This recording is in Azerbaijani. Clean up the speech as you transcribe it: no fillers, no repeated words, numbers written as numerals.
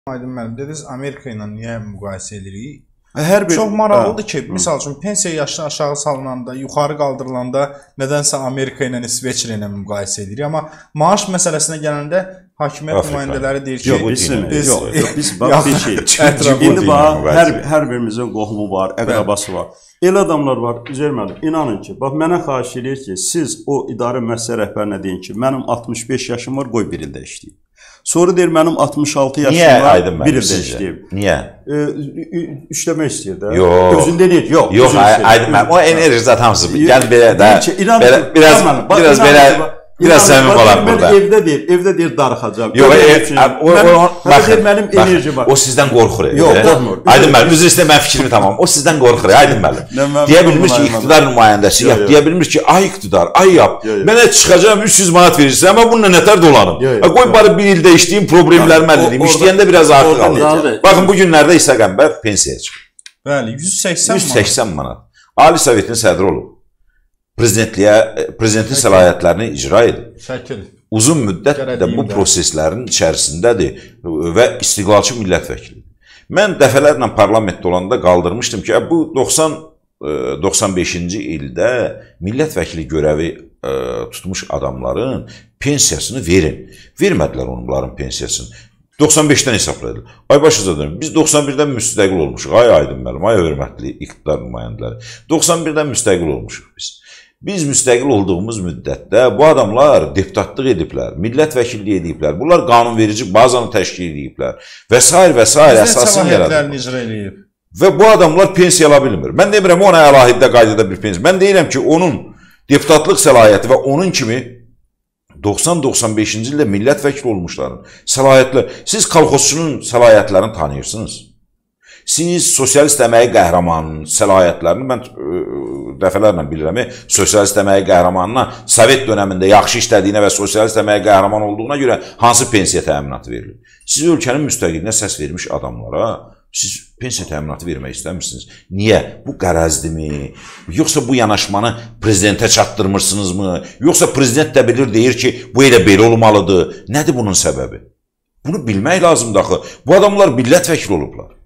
Aydın müəllim, dediniz Amerika ilə niyə müqayisə edirik? Çox maraqlıdır ki, misal üçün pensiya yaşını aşağı salınanda, yuxarı qaldırılanda nədənsə Amerika ilə, İsveçrə ilə müqayisə edirik. Amma maaş məsələsinə gələndə hakimiyyət nümayəndələri deyir ki, biz bax bir şey. İndi bax, hər birimizin qohumu var, əqrabası var. Elə adamlar var, Üzeyir müəllim, inanın ki, bax mənə xahiş edir ki, siz o idarə müəssisə rəhbərinə deyin ki, mənim 65 yaşım var, qoy bir ildə işləyim. Sonra deyir, mənim 66 yaşım var, bir ildə işləyim. Niyə? İşləmək istəyir də. Yox. Özündə deyir, yox. Yox, Aydın müəllim, o enerji zat hamısı. Gəl belə də, biraz səmimi olaq burada. Evdə deyir, darıxacaq. Yox, baxın, mənim enerjim var. O sizdən qorxur. Yox, qorxmur. Aydın müəllim, üzr istəyirəm, mən fikrimi tamam. O sizdən qorxur, Aydın müəllim. Deyə bilmir ki, iqtidar nümayəndəsi yap. Deyə bilmir ki, ay iqtidar, ay yap. Mənə çıxacağım 300 manat verirsən, amma bununla nətər dolanım. Qoy bari bir ildə işləyim, problemlərimi həll edeyim. İşləyəndə biraz artıq alır. Baxın, bu günlərdə İsa Qəmbər pensiyaya çıxır. Bəli, 180 manat. Ali Sovetin sədri olub. Prezidentin səlahiyyətlərini icra edir. Uzun müddət də bu proseslərin içərisindədir və istiqlalçı millət vəkilidir. Mən dəfələrlə parlamentdə olanda qaldırmışdım ki, bu 95-ci ildə millət vəkili görəvi tutmuş adamların pensiyasını verin. Vermədilər onların pensiyasını. 95-dən hesablayılır. Ay başıcadır, biz 91-dən müstəqil olmuşuq. Ay Aydın müəllim, ay hörmətli iqtidar nümayəndələri. 91-dən müstəqil olmuşuq biz. Biz müstəqil olduğumuz müddətdə bu adamlar deputatlıq ediblər, millət vəkilliyi ediblər, bunlar qanunverici bazanı təşkil ediblər və s. əsasını yaradır. Və bu adamlar pensiya ala bilmir. Mən demirəm, ona əlahiddə qaydada bir pensiya. Mən deyirəm ki, onun deputatlıq səlahiyyəti və onun kimi 90-95-ci ildə millət vəkili olmuşların səlahiyyətlər, siz kolxozçunun səlahiyyətlərini tanıyırsınız. Siz sosialist əməyi qəhrəmanının səlahiyyətlərini, mən dəfələrlə bilirəm, sosialist əməyi qəhrəmanına Sovet dönəmində yaxşı işlədiyinə və sosialist əməyi qəhrəman olduğuna görə hansı pensiya təminatı verilir? Siz ölkənin müstəqilinə səs vermiş adamlara siz pensiya təminatı vermək istəmirsiniz. Niyə? Bu qərəzdimi? Yoxsa bu yanaşmanı prezidentə çatdırmırsınızmı? Yoxsa prezident də bilir, deyir ki, bu elə belə olmalıdır. Nədir bunun səbəbi? Bunu bilmək lazımdır axı. Bu adamlar millət vəkili olublar.